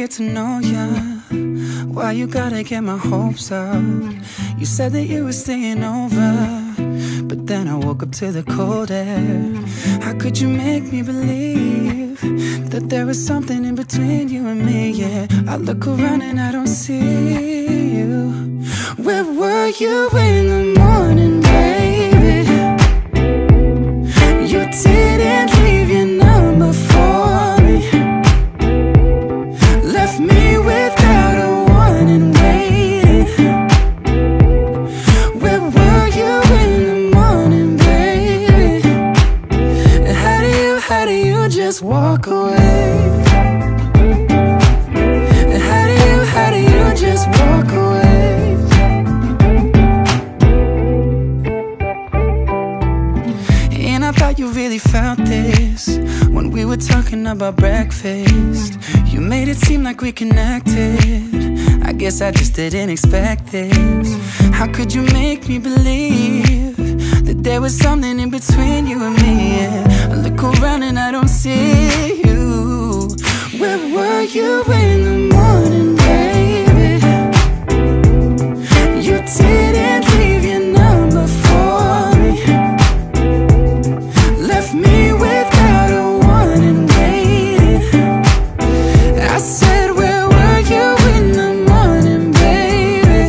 get to know ya. Why you gotta get my hopes up? You said that you were staying over, but then I woke up to the cold air. How could you make me believe that there was something in between you and me? Yeah, I look around and I don't see you. Where were you in the morning, baby? You didn't leave your number for me. Left me without a warning, waiting. Where were you in the morning, baby? How do you just walk away? How do you just walk away? And I thought you really felt this when we were talking about breakfast. You made it seem like we connected. I guess I just didn't expect this. How could you make me believe that there was something in between you and me? Yeah, I look around and I don't see you. Where were you in the morning, baby? You didn't leave your number for me. Left me without a warning, waiting. I said, where were you in the morning, baby?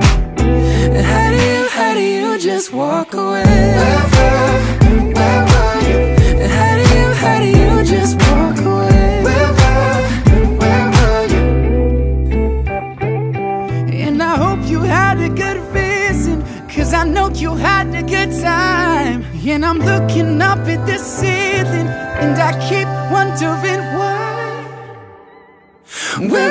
How do you just walk away? Where were you? How do you just walk away? Where were you? And I hope you had a good reason, 'cause I know you had a good time. And I'm looking up at the ceiling, and I keep wondering why. Where